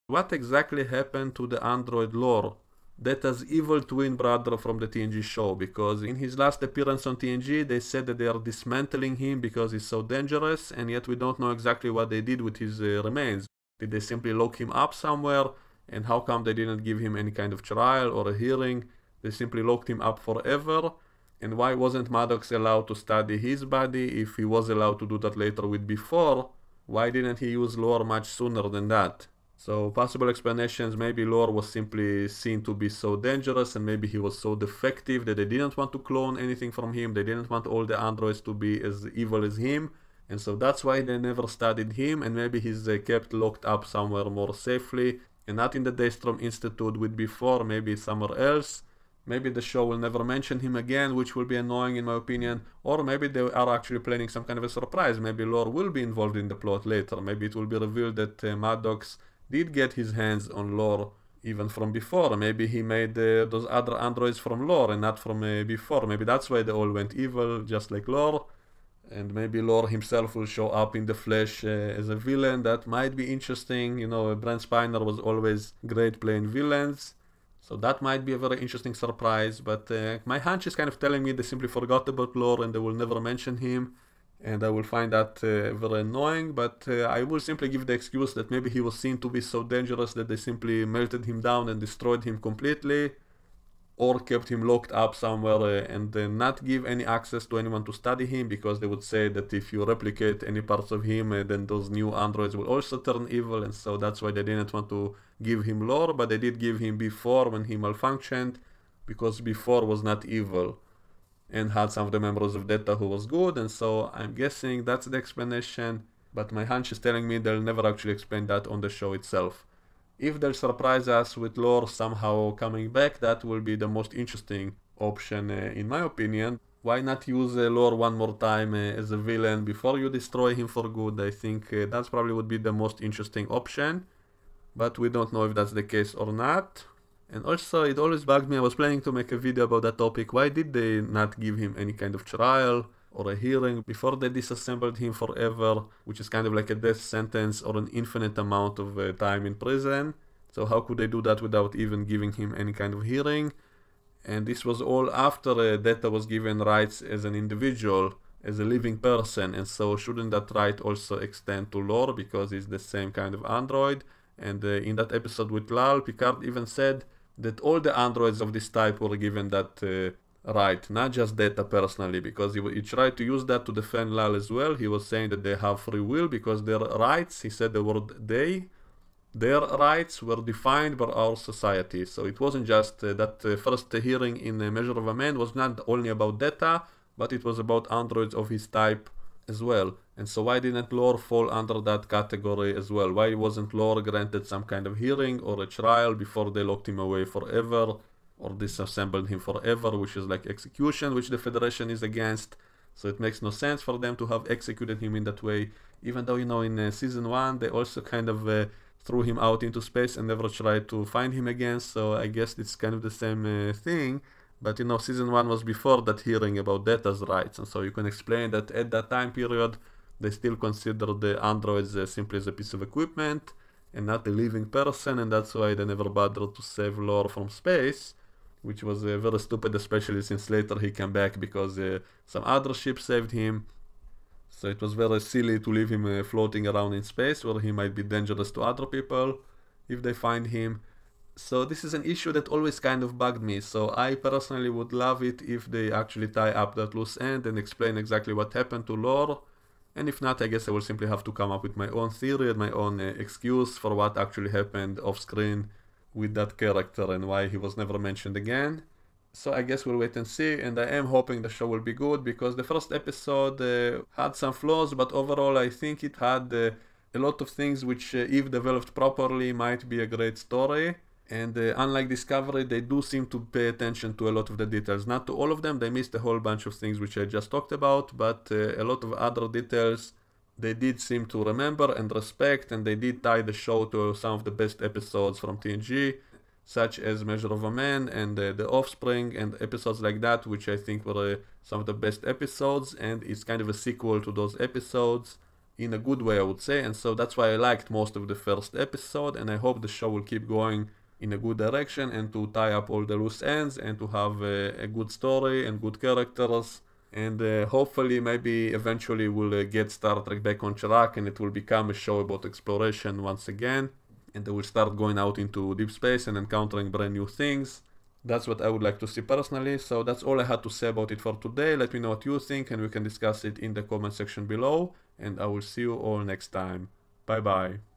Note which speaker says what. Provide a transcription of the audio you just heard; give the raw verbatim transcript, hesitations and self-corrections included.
Speaker 1: What exactly happened to the android Lore, Data's evil twin brother from the T N G show? Because in his last appearance on T N G, they said that they are dismantling him because he's so dangerous, and yet we don't know exactly what they did with his uh, remains. Did they simply lock him up somewhere? And how come they didn't give him any kind of trial or a hearing? They simply locked him up forever. And why wasn't Maddox allowed to study his body if he was allowed to do that later with Before? Why didn't he use Lore much sooner than that? So possible explanations, maybe Lore was simply seen to be so dangerous, and maybe he was so defective that they didn't want to clone anything from him. They didn't want all the androids to be as evil as him, and so that's why they never studied him, and maybe he's uh, kept locked up somewhere more safely, and not in the Daystrom Institute with Before, maybe somewhere else. Maybe the show will never mention him again, which will be annoying in my opinion. Or maybe they are actually planning some kind of a surprise. Maybe Lore will be involved in the plot later. Maybe it will be revealed that uh, Maddox did get his hands on Lore even from Before. Maybe he made uh, those other androids from Lore and not from uh, Before. Maybe that's why they all went evil, just like Lore. And maybe Lore himself will show up in the flesh uh, as a villain. That might be interesting. You know, Brent Spiner was always great playing villains. So that might be a very interesting surprise, but uh, my hunch is kind of telling me they simply forgot about Lore and they will never mention him, and I will find that uh, very annoying, but uh, I will simply give the excuse that maybe he was seen to be so dangerous that they simply melted him down and destroyed him completely, or kept him locked up somewhere uh, and uh, not give any access to anyone to study him, because they would say that if you replicate any parts of him, uh, then those new androids will also turn evil, and so that's why they didn't want to give him Lore, but they did give him Before when he malfunctioned, because Before was not evil and had some of the members of Data who was good, and so I'm guessing that's the explanation, but my hunch is telling me they'll never actually explain that on the show itself. If they'll surprise us with Lore somehow coming back, that will be the most interesting option uh, in my opinion. Why not use uh, Lore one more time uh, as a villain before you destroy him for good? I think uh, that's probably would be the most interesting option, but we don't know if that's the case or not. And also, it always bugged me, I was planning to make a video about that topic, why did they not give him any kind of trial or a hearing before they disassembled him forever, which is kind of like a death sentence or an infinite amount of uh, time in prison. So how could they do that without even giving him any kind of hearing? And this was all after uh, Data was given rights as an individual, as a living person, and so shouldn't that right also extend to Lore, because he's the same kind of android? And uh, in that episode with Lal, Picard even said that all the androids of this type were given that uh, right, not just Data personally, because he, he tried to use that to defend Lal as well. He was saying that they have free will because their rights, he said the word they, their rights were defined by our society. So it wasn't just uh, that uh, first hearing in uh, Measure of a Man was not only about Data, but it was about androids of his type as well. And so why didn't Lore fall under that category as well? Why wasn't Lore granted some kind of hearing or a trial before they locked him away forever, or disassembled him forever, which is like execution, which the Federation is against? So it makes no sense for them to have executed him in that way, even though, you know, in uh, season one they also kind of uh, threw him out into space and never tried to find him again, so I guess it's kind of the same uh, thing. But you know, season one was before that hearing about Data's rights, and so you can explain that at that time period they still considered the androids uh, simply as a piece of equipment and not a living person, and that's why they never bothered to save Lore from space, which was uh, very stupid, especially since later he came back because uh, some other ship saved him. So it was very silly to leave him uh, floating around in space, where he might be dangerous to other people if they find him. So this is an issue that always kind of bugged me, so I personally would love it if they actually tie up that loose end and explain exactly what happened to Lore. And if not, I guess I will simply have to come up with my own theory and my own uh, excuse for what actually happened off screen with that character and why he was never mentioned again. So I guess we'll wait and see, and I am hoping the show will be good, because the first episode uh, had some flaws, but overall I think it had uh, a lot of things which, uh, if developed properly, might be a great story. And uh, unlike Discovery, they do seem to pay attention to a lot of the details. Not to all of them, they missed a whole bunch of things which I just talked about, but uh, a lot of other details they did seem to remember and respect, and they did tie the show to some of the best episodes from T N G, such as Measure of a Man and uh, The Offspring and episodes like that, which I think were uh, some of the best episodes, and it's kind of a sequel to those episodes in a good way, I would say, and so that's why I liked most of the first episode, and I hope the show will keep going in a good direction and to tie up all the loose ends and to have a, a good story and good characters, and uh, hopefully maybe eventually we'll uh, get Star Trek back on track and it will become a show about exploration once again, and they will start going out into deep space and encountering brand new things. That's what I would like to see personally. So that's all I had to say about it for today. Let me know what you think and we can discuss it in the comment section below, and I will see you all next time. Bye bye.